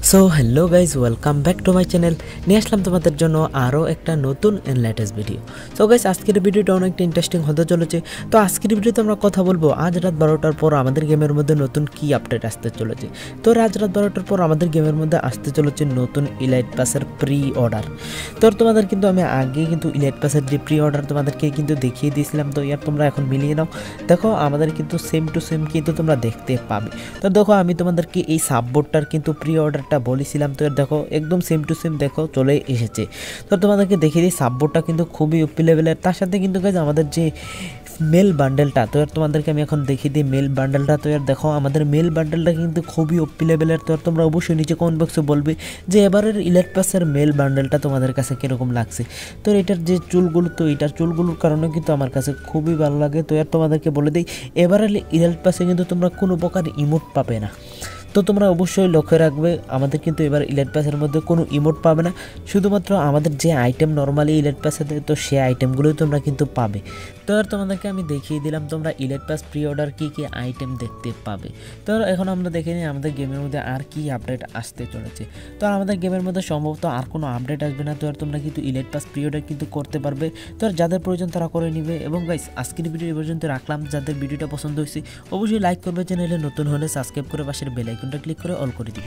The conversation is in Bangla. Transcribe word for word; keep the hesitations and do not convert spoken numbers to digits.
So hello guys, welcome back to my channel. নিয়ে আসলাম তোমাদের জন্য আরও একটা নতুন and latest video. So guys, আজকের ভিডিওটা অনেকটা ইন্টারেস্টিং হতে চলেছে। তো আজকের ভিডিওতে আমরা কথা বলবো আজ রাত বারোটার পর আমাদের গেমের মধ্যে নতুন কি আপডেট আসতে চলেছে। তো আজ রাত বারোটার পর আমাদের গেমের মধ্যে আসতে চলেছে নতুন ইলাইট পাসের প্রি অর্ডার। তো তোমাদের কিন্তু আমি আগে কিন্তু ইলাইট পাসের যে প্রি অর্ডার তোমাদেরকে কিন্তু দেখিয়ে দিয়েছিলাম। তো ইয়ার তোমরা এখন মিলিয়ে নাও, দেখো আমাদের কিন্তু সেম টু সেম কিন্তু তোমরা দেখতে পাবে। তো দেখো আমি তোমাদেরকে এই সাববোর্ডটার কিন্তু প্রি অর্ডারটা বলেছিলাম, তো দেখো একদম সেম টু সেম দেখো চলে এসেছে। তো তোমাদেরকে দেখিয়ে দিই সাববোর্ডটা কিন্তু খুবই ওপি লেভেলের। তার সাথে কিন্তু গাইজ আমাদের যে মেল বান্ডেলটা, তো আর তোমাদেরকে আমি এখন দেখিয়ে দিই মেল বান্ডেলটা। তো আর দেখো আমাদের মেল বান্ডেলটা কিন্তু খুবই ওপি লেভেলের। তো তোমরা অবশ্যই নিচে কমেন্ট বক্সে বলবে যে এবারের ইলাইট পাসের মেল বান্ডেলটা তোমাদের কাছে কীরকম লাগছে। তো এটার যে চুলগুলো, তো এটার চুলগুলোর কারণে কিন্তু আমার কাছে খুবই ভালো লাগে। তো আর তোমাদেরকে বলে দিই এবারের ইলাইট পাসে কিন্তু তোমরা কোনো প্রকার ইমোট পাবে না। তো তোমরা অবশ্যই লক্ষ্য রাখবে আমাদের কিন্তু এবার ইলাইট পাসের মধ্যে কোনো ইমোট পাবে না, শুধুমাত্র আমাদের যে আইটেম নর্মালি ইলাইট পাসে দেয় তো সেই আইটেমগুলোই তোমরা কিন্তু পাবে। তো আর তোমাদেরকে আমি দেখিয়ে দিলাম তোমরা ইলাইট পাস প্রি অর্ডার কী কী আইটেম দেখতে পাবে। তো এখন আমরা দেখে নিই আমাদের গেমের মধ্যে আর কি আপডেট আসতে চলেছে। তো আমাদের গেমের মধ্যে সম্ভবত আর কোনো আপডেট আসবে না। তো আর তোমরা কিন্তু ইলাইট পাস প্রি অর্ডার কিন্তু করতে পারবে। তো আর যাদের প্রয়োজন তারা করে নিবে। এবং গাইস আজকের ভিডিও এই পর্যন্ত রাখলাম। যাদের ভিডিওটা পছন্দ হয়েছে অবশ্যই লাইক করবে, চ্যানেলে নতুন হলে সাবস্ক্রাইব করে পাশের বেল আইকনটা ক্লিক করে অল করে দিবে।